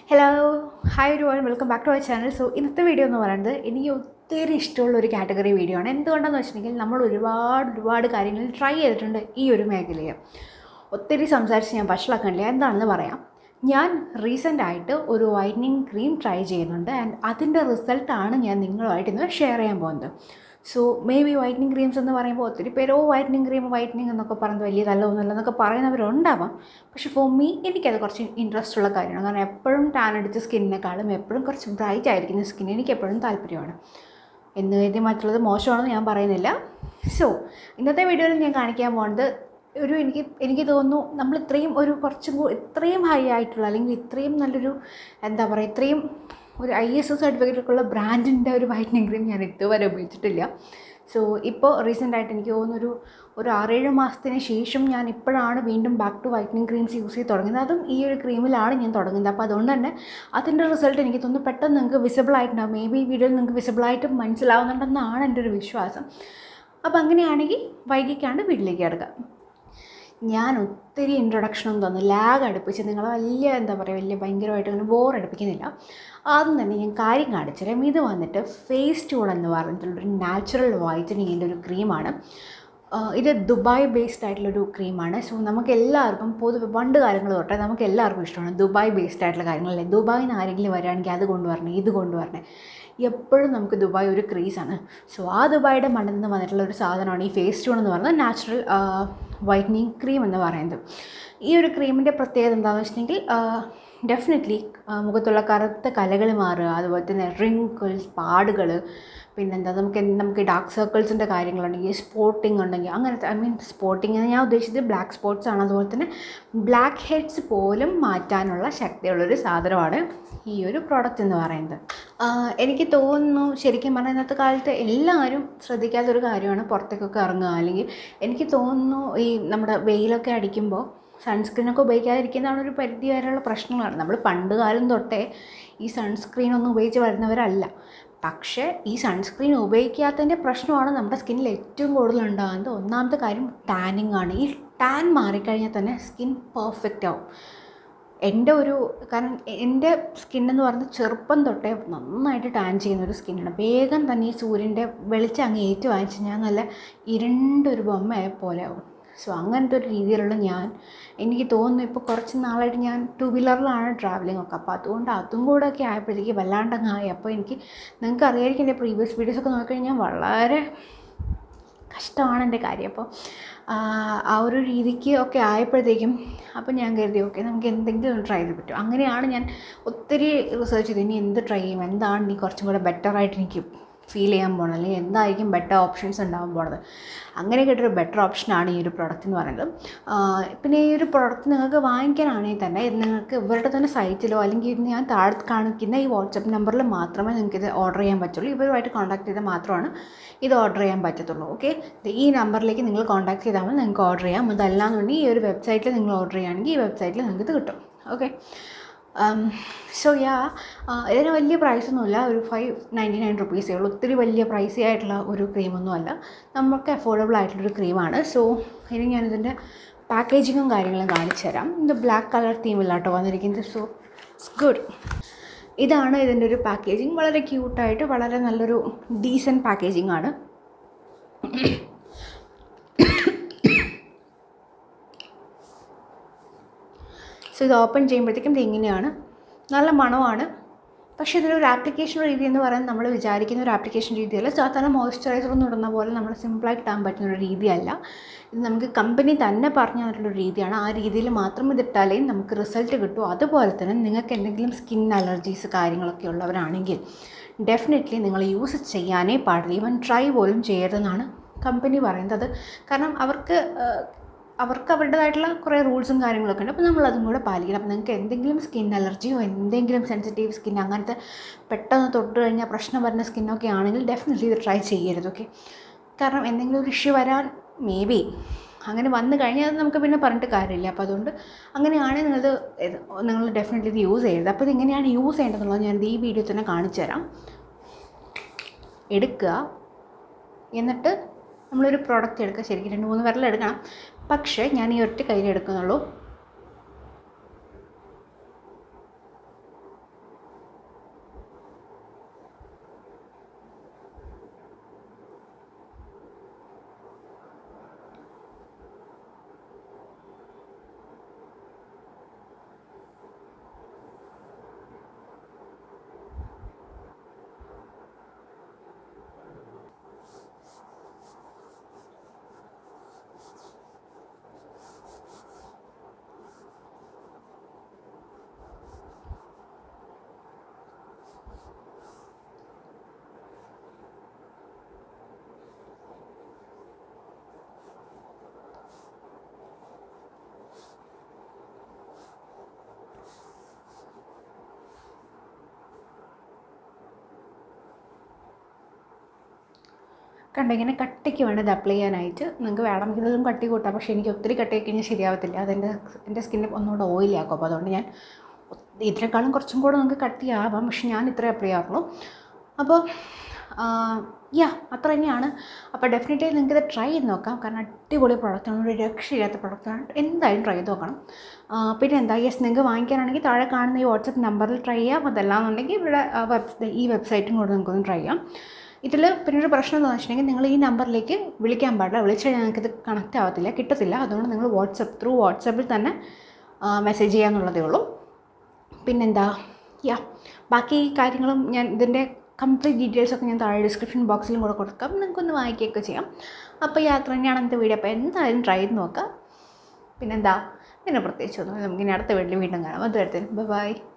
Hello hi everyone, welcome back to our channel. So ഇന്നത്തെ video എന്ന് പറയുന്നത് എനിക്ക് ഒത്തിരി ഇഷ്ടമുള്ള ഒരു കാറ്റഗറി വീഡിയോ ആണ്. എന്തുകൊണ്ടാണെന്ന് വെച്ചിട്ടുണ്ടെങ്കിൽ നമ്മൾ ഒരുപാട് കാര്യങ്ങൾ ട്രൈ ചെയ്തിട്ടുണ്ട് ഈ ഒരു മേഖലയിൽ. ഒത്തിരി സംസാരിച്ച് ഞാൻ വഷളാക്കണില്ല, എന്താണെന്ന് പറയാം. ഞാൻ റീസെൻ്റായിട്ട് ഒരു വൈറ്റനിങ് ക്രീം ട്രൈ ചെയ്യുന്നുണ്ട് ആൻഡ് അതിൻ്റെ റിസൾട്ടാണ് ഞാൻ നിങ്ങളുമായിട്ട് ഇന്ന് ഷെയർ ചെയ്യാൻ പോകുന്നത്. So maybe whitening creams എന്ന് പറയുമ്പോൾ ഒത്തിരി പേരോ വൈറ്റനിങ് ക്രീം വൈറ്റനിങ് എന്നൊക്കെ പറയുന്നത് വലിയ നല്ലതൊന്നുമല്ല എന്നൊക്കെ പറയുന്നവരുണ്ടാവാം. പക്ഷേ ഫോർ മീ എനിക്കത് കുറച്ച് ഇൻട്രസ്റ്റ് ഉള്ള കാര്യമാണ്. കാരണം എപ്പോഴും ടാൻ അടിച്ച സ്കിന്നിനെക്കാളും എപ്പോഴും കുറച്ച് ബ്രൈറ്റ് ആയിരിക്കുന്ന സ്കിൻ എനിക്ക് എപ്പോഴും താല്പര്യമാണ്. എന്ന് കരുതി മറ്റുള്ളത് മോശമാണെന്ന് ഞാൻ പറയുന്നില്ല. സോ ഇന്നത്തെ വീഡിയോയിൽ ഞാൻ കാണിക്കാൻ പോകുന്നത് എനിക്ക് തോന്നുന്നു നമ്മൾ ഇത്രയും ഹൈ ആയിട്ടുള്ള അല്ലെങ്കിൽ ഇത്രയും നല്ലൊരു എന്താ പറയുക ഇത്രയും ഒരു ISO സർട്ടിഫിക്കറ്റൊക്കെയുള്ള ബ്രാൻഡിൻ്റെ ഒരു വൈറ്റനിങ് ക്രീം ഞാൻ ഇതുവരെ ഉപയോഗിച്ചിട്ടില്ല. സോ ഇപ്പോൾ റീസെൻ്റായിട്ട് എനിക്ക് തോന്നുന്നു ഒരു 6-7 മാസത്തിന് ശേഷം ഞാൻ ഇപ്പോഴാണ് വീണ്ടും back to whitening creams use ചെയ്ത് തുടങ്ങുന്നത്. അതും ഈ ഒരു ക്രീമിലാണ് ഞാൻ തുടങ്ങുന്നത്. അപ്പോൾ അതുകൊണ്ട് തന്നെ അതിൻ്റെ റിസൾട്ട് എനിക്ക് തോന്നുന്നു പെട്ടെന്ന് നിങ്ങൾക്ക് വിസിബിളായിട്ടുണ്ടാകും. മേ ബി വീഡിയോയിൽ നിങ്ങൾക്ക് വിസിബിളായിട്ട് മനസ്സിലാവുന്നുണ്ടെന്നാണ് എൻ്റെ ഒരു വിശ്വാസം. അപ്പോൾ അങ്ങനെയാണെങ്കിൽ വൈകിക്കാണ്ട് വീട്ടിലേക്ക് കിടക്കാം. ഞാൻ ഒത്തിരി ഇൻട്രൊഡക്ഷനൊന്നും തന്നു ലാഗ് അടുപ്പിച്ച് നിങ്ങളെ വലിയ ഭയങ്കരമായിട്ട് അങ്ങനെ ബോറടുപ്പിക്കുന്നില്ല. ആദ്യം തന്നെ ഞാൻ കാര്യം കാണിച്ചു തരാം. ഇത് വന്നിട്ട് ഫേസ് ട്യൂൺ എന്ന് പറഞ്ഞിട്ടുള്ളൊരു നാച്ചുറൽ വൈറ്റനിങ്ങിൻ്റെ ഒരു ക്രീമാണ്. ഇത് ദുബായ് ബേസ്ഡ് ആയിട്ടുള്ളൊരു ക്രീമാണ്. സോ നമുക്ക് എല്ലാവർക്കും പൊതുവെ പണ്ട് കാലങ്ങൾ തൊട്ടേ നമുക്ക് എല്ലാവർക്കും ഇഷ്ടമാണ് ദുബായ് ബേസ്ഡ് ആയിട്ടുള്ള കാര്യങ്ങളല്ലേ. ദുബായിൽ നിന്ന് ആരെങ്കിലും വരികയാണെങ്കിൽ അത് കൊണ്ടുവരണേ ഇത് കൊണ്ടുവരണേ, എപ്പോഴും നമുക്ക് ദുബായ് ഒരു ക്രീസാണ്. സോ ആ ദുബായിയുടെ മണ്ണിൽ നിന്ന് വന്നിട്ടുള്ള ഒരു സാധനമാണ് ഈ ഫേസ് ട്യൂൺ എന്ന് പറയുന്നത് നാച്ചുറൽ വൈറ്റനിങ് ക്രീം എന്ന് പറയുന്നത്. ഈ ഒരു ക്രീമിൻ്റെ പ്രത്യേകത എന്താണെന്ന് വെച്ചിട്ടുണ്ടെങ്കിൽ ഡെഫിനറ്റ്ലി മുഖത്തുള്ള കറുത്ത കലകൾ മാറുക, അതുപോലെ തന്നെ റിങ്കിൾസ് പാടുകൾ, പിന്നെന്താ നമുക്ക് ഡാർക്ക് സർക്കിൾസിൻ്റെ കാര്യങ്ങളുണ്ടെങ്കിൽ സ്പോട്ടിങ് ഉണ്ടെങ്കിൽ അങ്ങനത്തെ സ്പോട്ടിങ് എന്ന് ഞാൻ ഉദ്ദേശിച്ചത് ബ്ലാക്ക് സ്പോട്ട്സ് ആണ്. അതുപോലെ തന്നെ ബ്ലാക്ക് ഹെഡ്സ് പോലും മാറ്റാനുള്ള ശക്തിയുള്ളൊരു സാധനമാണ് ഈ ഒരു പ്രോഡക്റ്റ് എന്ന് പറയുന്നത്. എനിക്ക് തോന്നുന്നു ശരിക്കും പറഞ്ഞാൽ ഇന്നത്തെ കാലത്ത് എല്ലാവരും ശ്രദ്ധിക്കാത്തൊരു കാര്യമാണ് പുറത്തേക്കൊക്കെ ഇറങ്ങുക. അല്ലെങ്കിൽ എനിക്ക് തോന്നുന്നു ഈ നമ്മുടെ വെയിലൊക്കെ അടിക്കുമ്പോൾ സൺസ്ക്രീനൊക്കെ ഉപയോഗിക്കാതിരിക്കുന്നതാണ് ഒരു പരിധി വരെയുള്ള പ്രശ്നങ്ങളാണ്. നമ്മൾ പണ്ട് കാലം തൊട്ടേ ഈ സൺസ്ക്രീനൊന്നും ഉപയോഗിച്ച് വരുന്നവരല്ല. പക്ഷേ ഈ സൺസ്ക്രീൻ ഉപയോഗിക്കാത്തതിൻ്റെ പ്രശ്നമാണ് നമ്മുടെ സ്കിന്നിൽ ഏറ്റവും കൂടുതൽ ഉണ്ടാകുന്നത്. ഒന്നാമത്തെ കാര്യം ടാനിങ് ആണ്. ഈ ടാൻ മാറിക്കഴിഞ്ഞാൽ തന്നെ സ്കിൻ പെർഫെക്റ്റ് ആവും. കാരണം എൻ്റെ സ്കിന്നെന്ന് പറയുന്നത് ചെറുപ്പം തൊട്ടേ നന്നായിട്ട് ടാൻ ചെയ്യുന്നൊരു സ്കിന്നാണ്. വേഗം തന്നെ ഈ സൂര്യൻ്റെ വെളിച്ചം അങ്ങ് ഏറ്റു വാങ്ങിച്ച് ഞാൻ നല്ല ഇരുണ്ടൊരു ബൊമ്മയെ പോലെ ആവും. സോ അങ്ങനത്തെ ഒരു രീതിയിലുള്ള എനിക്ക് തോന്നുന്നു ഇപ്പോൾ കുറച്ച് നാളായിട്ട് ഞാൻ 2 വീലറിലാണ് ട്രാവലിംഗ് ഒക്കെ. അപ്പോൾ അതുകൊണ്ട് അതും കൂടെ ഒക്കെ ആയപ്പോഴത്തേക്ക് വല്ലാണ്ടങ്ങായി. അപ്പോൾ നിങ്ങൾക്ക് അറിയാമായിരിക്കും എൻ്റെ പ്രീവിയസ് വീഡിയോസൊക്കെ നോക്കിക്കഴിഞ്ഞാൽ വളരെ കഷ്ടമാണ് എൻ്റെ കാര്യം. അപ്പോൾ ആ ഒരു രീതിക്ക് ഒക്കെ ആയപ്പോഴത്തേക്കും അപ്പോൾ ഞാൻ കരുതി ഓക്കെ നമുക്ക് എന്തെങ്കിലും ട്രൈ ചെയ്ത് പറ്റും. അങ്ങനെയാണ് ഞാൻ ഒത്തിരി റിസർച്ച് ചെയ്ത് ഇനി എന്ത് ട്രൈ ചെയ്യും, എന്താണ് ഇനി കുറച്ചും കൂടെ ബെറ്ററായിട്ട് എനിക്ക് ഫീൽ ചെയ്യാൻ പോകണം, അല്ലെങ്കിൽ എന്തായിരിക്കും ബെറ്റർ ഓപ്ഷൻസ് ഉണ്ടാകാൻ പോണത്. അങ്ങനെ കേട്ടൊരു ബെറ്റർ ഓപ്ഷനാണ് ഈ ഒരു പ്രോഡക്റ്റ് എന്ന് പറയുന്നത്. പിന്നെ ഈ ഒരു പ്രോഡക്റ്റ് നിങ്ങൾക്ക് വാങ്ങിക്കാനാണെങ്കിൽ തന്നെ നിങ്ങൾക്ക് ഇവരുടെ തന്നെ സൈറ്റിലോ അല്ലെങ്കിൽ ഞാൻ താഴെ കാണിക്കുന്ന ഈ വാട്സപ്പ് നമ്പറിൽ മാത്രമേ നിങ്ങൾക്ക് ഇത് ഓർഡർ ചെയ്യാൻ പറ്റുള്ളൂ. ഇവരുമായിട്ട് കോൺടാക്ട് ചെയ്താൽ മാത്രമാണ് ഇത് ഓർഡർ ചെയ്യാൻ പറ്റത്തുള്ളൂ. ഓക്കെ, ഈ നമ്പറിലേക്ക് നിങ്ങൾ കോൺടാക്ട് ചെയ്താൽ മതി, നിങ്ങൾക്ക് ഓർഡർ ചെയ്യാം. അതല്ലാന്നുണ്ടെങ്കിൽ ഈ ഒരു വെബ്സൈറ്റിൽ നിങ്ങൾ ഓർഡർ ചെയ്യുകയാണെങ്കിൽ ഈ വെബ്സൈറ്റിൽ നിങ്ങൾക്ക് ഇത് കിട്ടും. ഓക്കെ, സോ ഇതിന് വലിയ പ്രൈസൊന്നുമില്ല. ഒരു 599 റുപ്പീസേ ഉള്ളൂ. ഒത്തിരി വലിയ പ്രൈസി ആയിട്ടുള്ള ഒരു ക്രീമൊന്നുമല്ല, നമുക്ക് അഫോർഡബിൾ ആയിട്ടുള്ളൊരു ക്രീമാണ്. സോ ഇനി ഞാനിതിൻ്റെ പാക്കേജിങ്ങും കാര്യങ്ങളും കാണിച്ചു തരാം. ഇത് ബ്ലാക്ക് കളർ തീമില്ലാട്ടോ വന്നിരിക്കുന്നത്. So it's good. ഇതാണ് ഇതിൻ്റെ ഒരു പാക്കേജിങ്. വളരെ ക്യൂട്ടായിട്ട് വളരെ നല്ലൊരു ഡീസൻറ്റ് പാക്കേജിങ് ആണ്. സോ ഇത് ഓപ്പൺ ചെയ്യുമ്പോഴത്തേക്കും ഇത് ഇങ്ങനെയാണ്. നല്ല മണമാണ്. പക്ഷേ ഇതിലൊരു ആപ്ലിക്കേഷൻ രീതി എന്ന് പറയുന്നത് നമ്മൾ വിചാരിക്കുന്ന ഒരു ആപ്ലിക്കേഷൻ രീതിയല്ല. സാധാരണ മോയ്സ്ചറൈസറൊന്നും ഇടുന്ന പോലെ നമ്മൾ സിമ്പിളായിട്ട് ഇടാൻ പറ്റുന്നൊരു രീതിയല്ല. ഇത് നമുക്ക് കമ്പനി തന്നെ പറഞ്ഞു തന്നിട്ടുള്ളൊരു രീതിയാണ്. ആ രീതിയിൽ മാത്രം ഇതിട്ടാലേ നമുക്ക് റിസൾട്ട് കിട്ടൂ. അതുപോലെ തന്നെ നിങ്ങൾക്ക് എന്തെങ്കിലും സ്കിൻ അലർജീസ് കാര്യങ്ങളൊക്കെ ഉള്ളവരാണെങ്കിൽ ഡെഫിനറ്റ്ലി നിങ്ങൾ യൂസ് ചെയ്യാനേ പാടില്ല. ഈവൻ ട്രൈ പോലും ചെയ്യരുതെന്നാണ് കമ്പനി പറയുന്നത്. കാരണം അവർക്ക് അവരുടേതായിട്ടുള്ള കുറേ റൂൾസും കാര്യങ്ങളൊക്കെ ഉണ്ട്. അപ്പോൾ നമ്മളതും കൂടെ പാലിക്കണം. അപ്പോൾ നിങ്ങൾക്ക് എന്തെങ്കിലും സ്കിൻ അലർജിയോ എന്തെങ്കിലും സെൻസിറ്റീവ് സ്കിൻ അങ്ങനത്തെ പെട്ടെന്ന് തൊട്ട് കഴിഞ്ഞാൽ പ്രശ്നം വരുന്ന സ്കിന്നൊക്കെ ആണെങ്കിൽ ഡെഫിനറ്റ്ലി ഇത് ട്രൈ ചെയ്യരുത്. ഓക്കെ, കാരണം എന്തെങ്കിലും ഒരു ഇഷ്യൂ വരാൻ മേ ബി അങ്ങനെ വന്നു കഴിഞ്ഞാൽ അത് നമുക്ക് പിന്നെ പറഞ്ഞിട്ട് കാര്യമില്ല. അപ്പോൾ അതുകൊണ്ട് അങ്ങനെയാണെങ്കിൽ നിങ്ങൾ ഡെഫിനറ്റ്ലി ഇത് യൂസ് ചെയ്യരുത്. അപ്പോൾ ഇതിങ്ങനെയാണ് യൂസ് ചെയ്യേണ്ടതെന്നുള്ളത് ഞാൻ ഈ വീഡിയോ തന്നെ കാണിച്ചു തരാം. എടുക്കുക, എന്നിട്ട് നമ്മളൊരു പ്രോഡക്റ്റ് എടുക്കുക. ശരിക്കും 2-3 വിരൽ എടുക്കണം. പക്ഷേ ഞാൻ ഈ ഒറ്റ കയ്യിൽ എടുക്കുന്നുള്ളൂ. കണ്ടോ ഇങ്ങനെ കട്ടിക്ക് വേണം ഇത് അപ്ലൈ ചെയ്യാനായിട്ട്. നിങ്ങൾക്ക് വേണമെങ്കിൽ ഇതും കട്ടി കൂട്ടാം, പക്ഷേ എനിക്ക് ഒത്തിരി കട്ടിയാക്കി കഴിഞ്ഞാൽ ശരിയാവത്തില്ല. എൻ്റെ സ്കിന്നിൽ ഒന്നുകൂടെ ഓയിലാക്കും. അപ്പോൾ അതുകൊണ്ട് ഞാൻ ഇതിനേക്കാളും കുറച്ചും കൂടെ നിങ്ങൾക്ക് കട്ടിയാവാം, പക്ഷെ ഞാൻ ഇത്രയും അപ്ലൈ ചെയ്യാറുള്ളൂ. അപ്പോൾ അത്ര തന്നെയാണ്. അപ്പോൾ ഡെഫിനറ്റ്ലി നിങ്ങൾക്കിത് ട്രൈ ചെയ്ത് നോക്കാം, കാരണം അടിപൊളി പ്രോഡക്റ്റാണ്, ഒരു രക്ഷയില്ലാത്ത പ്രോഡക്റ്റാണ്. എന്തായാലും ട്രൈ ചെയ്ത് നോക്കണം. പിന്നെ എന്താ, നിങ്ങൾക്ക് വാങ്ങിക്കാനാണെങ്കിൽ താഴെ കാണുന്ന ഈ വാട്സപ്പ് നമ്പറിൽ ട്രൈ ചെയ്യാം. അതല്ലാന്നുണ്ടെങ്കിൽ ഇവിടെ ഈ വെബ്സൈറ്റും കൂടെ നിങ്ങൾക്കൊന്ന് ട്രൈ ചെയ്യാം. ഇതിൽ പിന്നൊരു പ്രശ്നം എന്താണെന്ന് വെച്ചിട്ടുണ്ടെങ്കിൽ നിങ്ങൾ ഈ നമ്പറിലേക്ക് വിളിക്കാൻ പാടില്ല. വിളിച്ചാൽ ഞങ്ങൾക്കിത് കണക്റ്റ് ആവത്തില്ല, കിട്ടത്തില്ല. അതുകൊണ്ട് നിങ്ങൾ വാട്സപ്പിൽ തന്നെ മെസ്സേജ് ചെയ്യാമെന്നുള്ളതേ ഉള്ളൂ. പിന്നെന്താ, ബാക്കി കാര്യങ്ങളും ഞാൻ ഇതിൻ്റെ കംപ്ലീറ്റ് ഡീറ്റെയിൽസൊക്കെ ഞാൻ താഴെ ഡിസ്ക്രിപ്ഷൻ ബോക്സിലും കൂടെ കൊടുക്കാം, നിങ്ങൾക്കൊന്ന് വായിക്കുകയൊക്കെ ചെയ്യാം. അപ്പോൾ യാത്ര തന്നെയാണ് ഇന്നത്തെ വീഡിയോ. അപ്പോൾ എന്തായാലും ട്രൈ ചെയ്ത് നോക്കാം. പിന്നെന്താ, പിന്നെ പ്രത്യേകിച്ചൊന്നും നമുക്കിനി അടുത്ത വീട്ടിൽ വീണ്ടും കാണാം. അതുവരെ ബൈ.